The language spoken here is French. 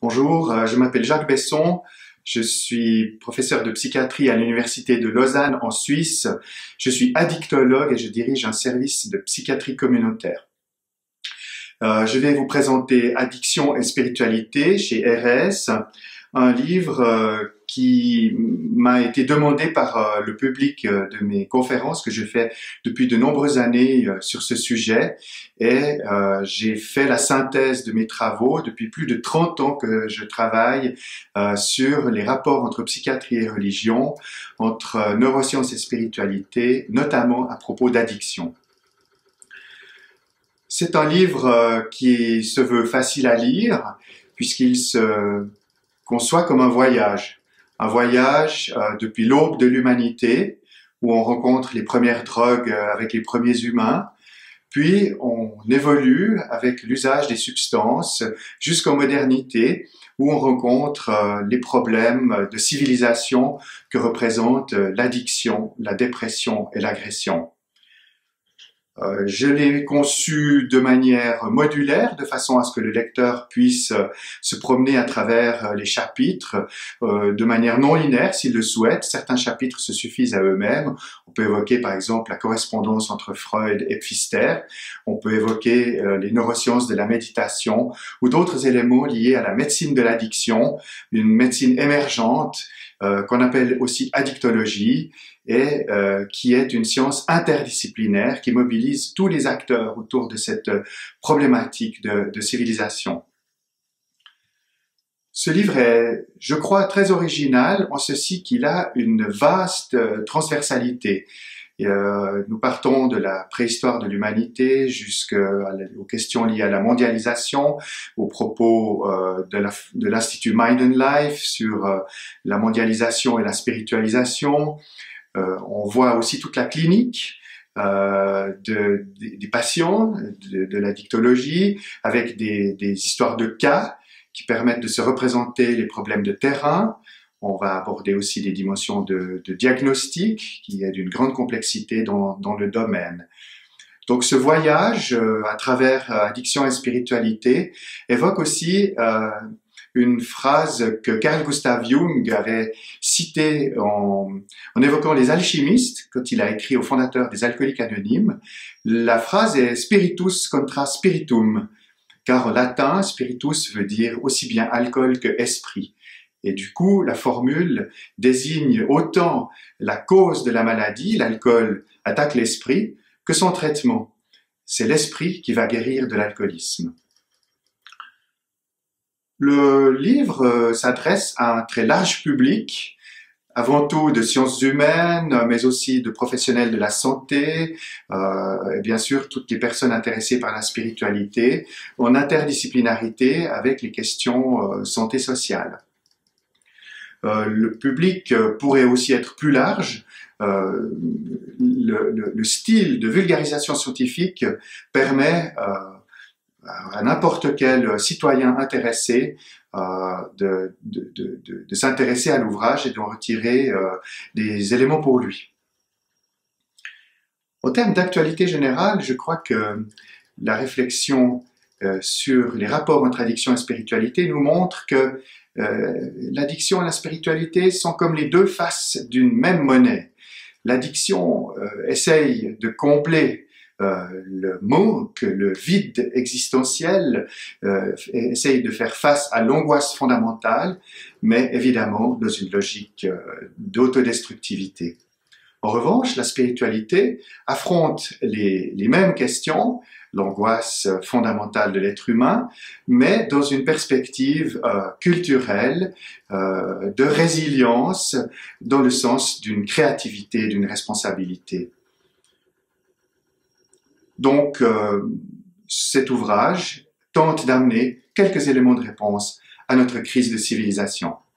Bonjour, je m'appelle Jacques Besson, je suis professeur de psychiatrie à l'Université de Lausanne en Suisse. Je suis addictologue et je dirige un service de psychiatrie communautaire. Je vais vous présenter Addiction et spiritualité chez RS, un livre qui m'a été demandé par le public de mes conférences que je fais depuis de nombreuses années sur ce sujet, et j'ai fait la synthèse de mes travaux depuis plus de 30 ans que je travaille sur les rapports entre psychiatrie et religion, entre neurosciences et spiritualité, notamment à propos d'addiction. C'est un livre qui se veut facile à lire puisqu'il se conçoit comme un voyage depuis l'aube de l'humanité, où on rencontre les premières drogues avec les premiers humains, puis on évolue avec l'usage des substances jusqu'en modernité, où on rencontre les problèmes de civilisation que représentent l'addiction, la dépression et l'agression. Je l'ai conçu de manière modulaire, de façon à ce que le lecteur puisse se promener à travers les chapitres de manière non linéaire s'il le souhaite. Certains chapitres se suffisent à eux-mêmes. On peut évoquer par exemple la correspondance entre Freud et Pfister. On peut évoquer les neurosciences de la méditation ou d'autres éléments liés à la médecine de l'addiction, une médecine émergente qu'on appelle aussi addictologie, et qui est une science interdisciplinaire qui mobilise tous les acteurs autour de cette problématique de civilisation. Ce livre est, je crois, très original en ceci qu'il a une vaste transversalité. Nous partons de la préhistoire de l'humanité jusqu'aux questions liées à la mondialisation, aux propos de l'Institut Mind and Life sur la mondialisation et la spiritualisation. On voit aussi toute la clinique des patients, de la dictologie, avec des histoires de cas qui permettent de se représenter les problèmes de terrain. On va aborder aussi des dimensions de diagnostic, qui est d'une grande complexité dans le domaine. Donc ce voyage à travers addiction et spiritualité évoque aussi une phrase que Carl Gustav Jung avait citée en évoquant les alchimistes, quand il a écrit au fondateur des Alcooliques Anonymes. La phrase est « spiritus contra spiritum », car en latin, spiritus veut dire aussi bien alcool que esprit. Et du coup, la formule désigne autant la cause de la maladie, l'alcool attaque l'esprit, que son traitement. C'est l'esprit qui va guérir de l'alcoolisme. Le livre s'adresse à un très large public, avant tout de sciences humaines, mais aussi de professionnels de la santé, et bien sûr toutes les personnes intéressées par la spiritualité, en interdisciplinarité avec les questions santé sociale. Le public pourrait aussi être plus large. Le style de vulgarisation scientifique permet à n'importe quel citoyen intéressé de s'intéresser à l'ouvrage et d'en retirer des éléments pour lui. En termes d'actualité générale, je crois que la réflexion sur les rapports entre addiction et spiritualité nous montre que l'addiction et la spiritualité sont comme les deux faces d'une même monnaie. L'addiction essaye de combler le manque, le vide existentiel, essaye de faire face à l'angoisse fondamentale, mais évidemment dans une logique d'autodestructivité. En revanche, la spiritualité affronte les mêmes questions, l'angoisse fondamentale de l'être humain, mais dans une perspective culturelle, de résilience, dans le sens d'une créativité, d'une responsabilité. Donc, cet ouvrage tente d'amener quelques éléments de réponse à notre crise de civilisation.